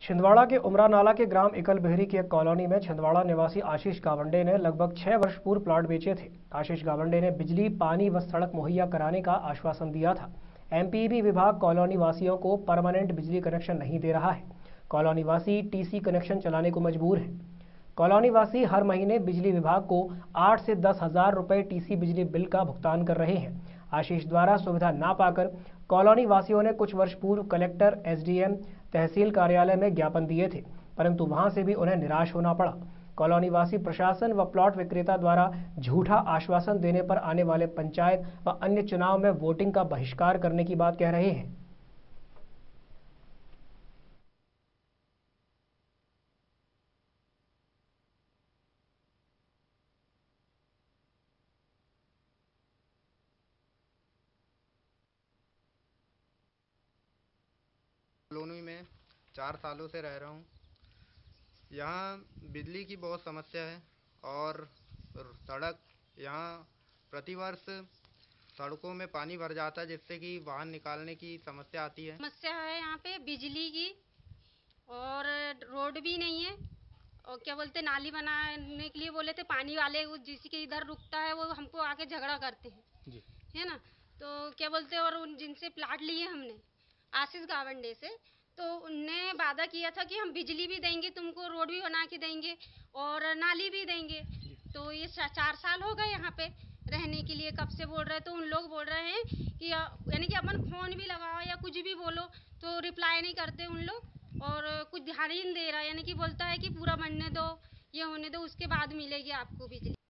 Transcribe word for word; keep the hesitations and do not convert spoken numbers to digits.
छिंदवाड़ा के उमरा नाला के ग्राम इकल बेहरी की एक कॉलोनी में छिंदवाड़ा निवासी आशीष गावंडे ने लगभग छह वर्ष पूर्व प्लॉट बेचे थे। आशीष गावंडे ने बिजली, पानी व सड़क मुहैया कराने का आश्वासन दिया था। एमपीबी विभाग कॉलोनी वासियों को परमानेंट बिजली कनेक्शन नहीं दे रहा है। कॉलोनी वासी टीसी कनेक्शन चलाने को मजबूर है। कॉलोनी वासी हर महीने बिजली विभाग को आठ से दस हजार रुपए टीसी बिजली बिल का भुगतान कर रहे हैं। आशीष द्वारा सुविधा ना पाकर कॉलोनी वासियों ने कुछ वर्ष पूर्व कलेक्टर, एसडीएम, तहसील कार्यालय में ज्ञापन दिए थे, परंतु वहां से भी उन्हें निराश होना पड़ा। कॉलोनी वासी प्रशासन व प्लॉट विक्रेता द्वारा झूठा आश्वासन देने पर आने वाले पंचायत व अन्य चुनाव में वोटिंग का बहिष्कार करने की बात कह रहे हैं। कॉलोनी में चार सालों से रह रहा हूँ। यहाँ बिजली की बहुत समस्या है और सड़क, यहाँ प्रतिवर्ष सड़कों में पानी भर जाता है, जिससे कि वाहन निकालने की समस्या आती है। समस्या है यहाँ पे बिजली की, और रोड भी नहीं है। और क्या बोलते, नाली बनाने के लिए बोले थे, पानी वाले जिसके इधर रुकता है वो हमको आके झगड़ा करते हैं जी, है ना। तो क्या बोलते, और उन जिनसे प्लाट लिए हमने आशीष गावंडे से, तो उनने वादा किया था कि हम बिजली भी देंगे तुमको, रोड भी बना के देंगे और नाली भी देंगे। तो ये चार साल हो गए यहाँ पे रहने के लिए, कब से बोल रहे। तो उन लोग बोल रहे हैं कि यानी कि अपन फोन भी लगाओ या कुछ भी बोलो तो रिप्लाई नहीं करते उन लोग, और कुछ ध्यान ही नहीं दे रहा, यानी कि बोलता है कि पूरा बनने दो, ये होने दो, उसके बाद मिलेगी आपको बिजली।